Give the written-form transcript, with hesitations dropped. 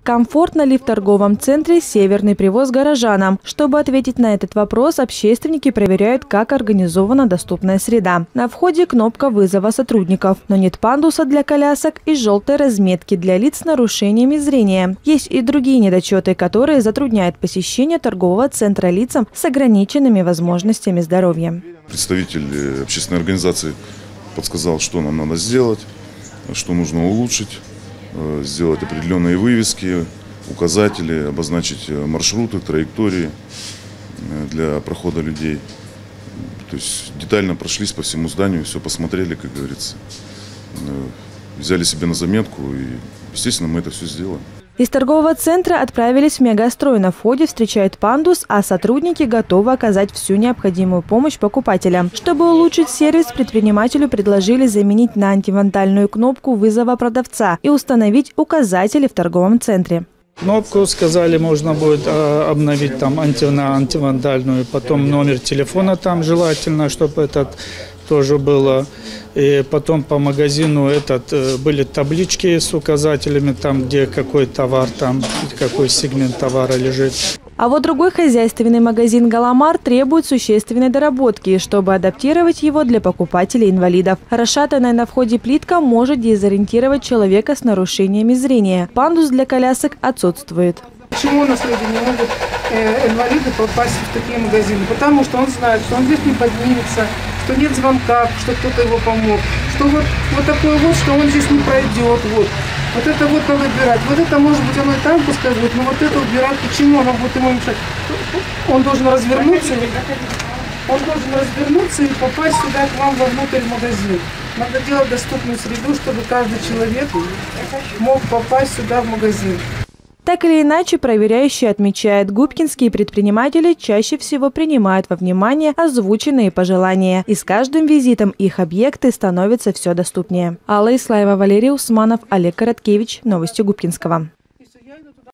Комфортно ли в торговом центре «Северный привоз» горожанам? Чтобы ответить на этот вопрос, общественники проверяют, как организована доступная среда. На входе кнопка вызова сотрудников, но нет пандуса для колясок и желтой разметки для лиц с нарушениями зрения. Есть и другие недочеты, которые затрудняют посещение торгового центра лицам с ограниченными возможностями здоровья. Представитель общественной организации подсказал, что нам надо сделать, что нужно улучшить, сделать определенные вывески, указатели, обозначить маршруты, траектории для прохода людей. То есть детально прошлись по всему зданию, все посмотрели, как говорится, взяли себе на заметку и, естественно, мы это все сделаем. Из торгового центра отправились в мегастрой. На входе встречает пандус, а сотрудники готовы оказать всю необходимую помощь покупателям. Чтобы улучшить сервис, предпринимателю предложили заменить на антивандальную кнопку вызова продавца и установить указатели в торговом центре. Кнопку, сказали, можно будет обновить там на антивандальную, потом номер телефона там желательно, чтобы этот тоже было. И потом по магазину были таблички с указателями, там где какой товар, там какой сегмент товара лежит. А вот другой хозяйственный магазин «Галамар» требует существенной доработки, чтобы адаптировать его для покупателей-инвалидов. Расшатанная на входе плитка может дезориентировать человека с нарушениями зрения. Пандус для колясок отсутствует. Почему у нас люди не могут, инвалиды, попасть в такие магазины? Потому что он знает, что он здесь не поднимется, что нет звонка, что кто-то его помог, что вот такое вот, что он здесь не пройдет. Вот это вот надо убирать. Вот это, может быть, оно и там пускай будет, но вот это убирать, почему оно будет ему мешать? Он должен развернуться, и попасть сюда к вам вовнутрь магазин. Надо делать доступную среду, чтобы каждый человек мог попасть сюда в магазин. Так или иначе, проверяющие отмечают, губкинские предприниматели чаще всего принимают во внимание озвученные пожелания. И с каждым визитом их объекты становятся все доступнее. Алла Ислаева, Валерий Усманов, Олег Короткевич. Новости Губкинского.